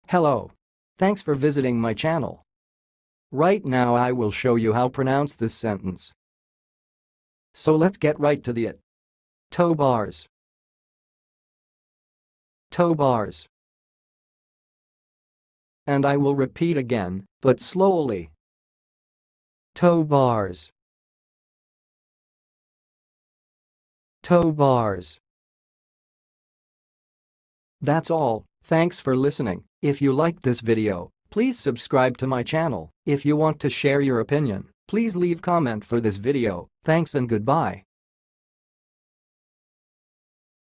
Hello. Thanks for visiting my channel. Right now I will show you how to pronounce this sentence. So let's get right to it. Toe bars. Toe bars. And I will repeat again, but slowly. Toe bars. Toe bars. That's all. Thanks for listening. If you liked this video, please subscribe to my channel. If you want to share your opinion, please leave comment for this video. Thanks and goodbye.